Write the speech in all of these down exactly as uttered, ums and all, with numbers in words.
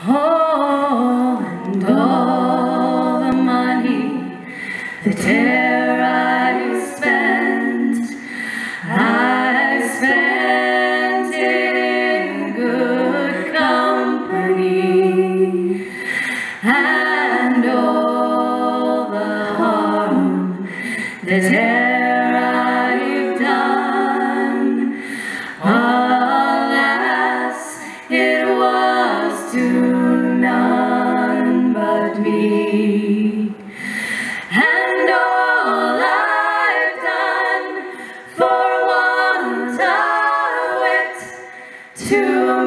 Oh, and all the money that e'er I spent, I spent it in good company, and all the harm that e'er I've done, alas, it was to none but me. And all I've done for want of wit to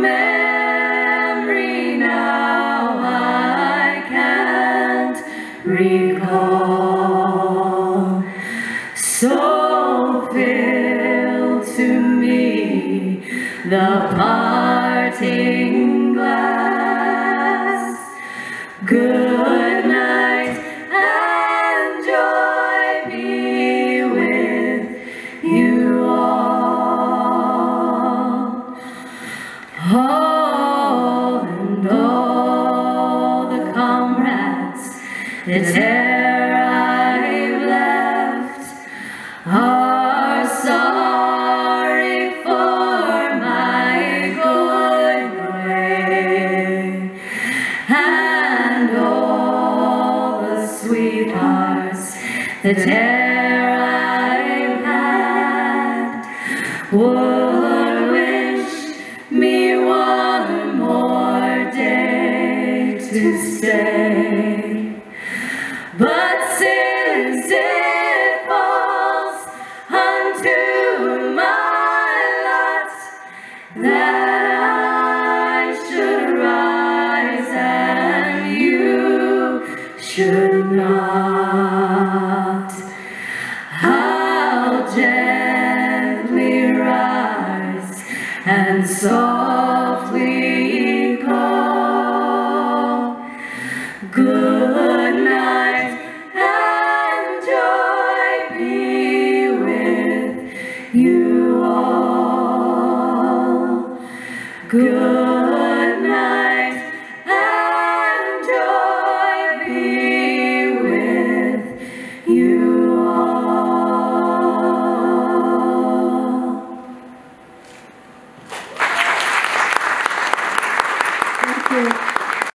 memory now I can't recall. So fill to me the parting glass. Good night and joy be with you all. All and all the comrades that e'er I've left are sorry for my going away, and all the sweethearts that e'er I've had would wish me one more day to stay. But since it falls unto my lot that I should rise and you should not, I'll gently rise and softly call. Good night and joy be with you all. Good